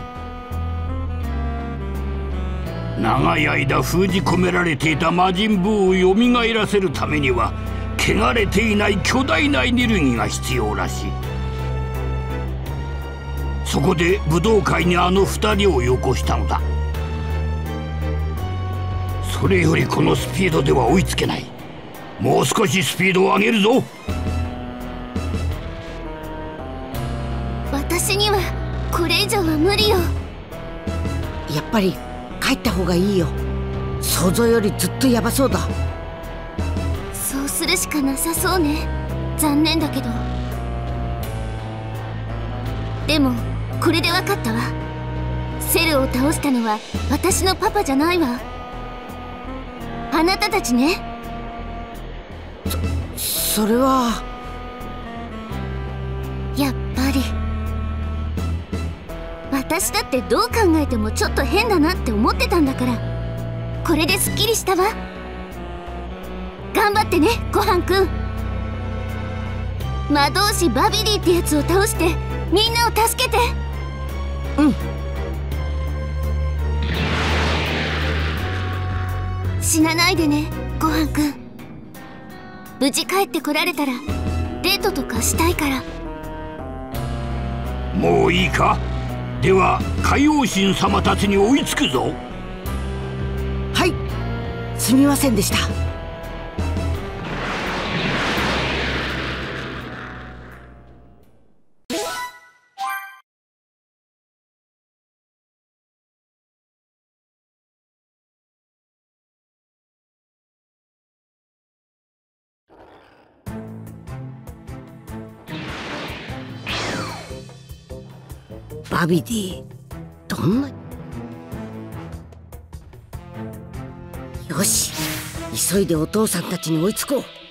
長い間封じ込められていた魔人ブーをよみがえらせるためには、汚れていない巨大なエネルギーが必要らしい。そこで武道会にあの二人をよこしたのだ。それよりこのスピードでは追いつけない。もう少しスピードを上げるぞ。 私にはこれ以上は無理よ。 やっぱり帰った方がいいよ。想像よりずっとヤバそうだ。 そうするしかなさそうね。残念だけど。でもこれで分かったわ。セルを倒したのは私のパパじゃないわ。あなたたちね。 そ、それは。 やっぱり私だってどう考えてもちょっと変だなって思ってたんだから、これですっきりしたわ。頑張ってね、ごはんくん。魔導士バビディってやつを倒してみんなを助けて。 うん。 死なないでね、ごはんくん。無事帰ってこられたらデートとかしたいから。 もういいか。では海王神様たちに追いつくぞ。 はい、すみませんでした。バビディ、どんな。よし、急いでお父さんたちに追いつこう。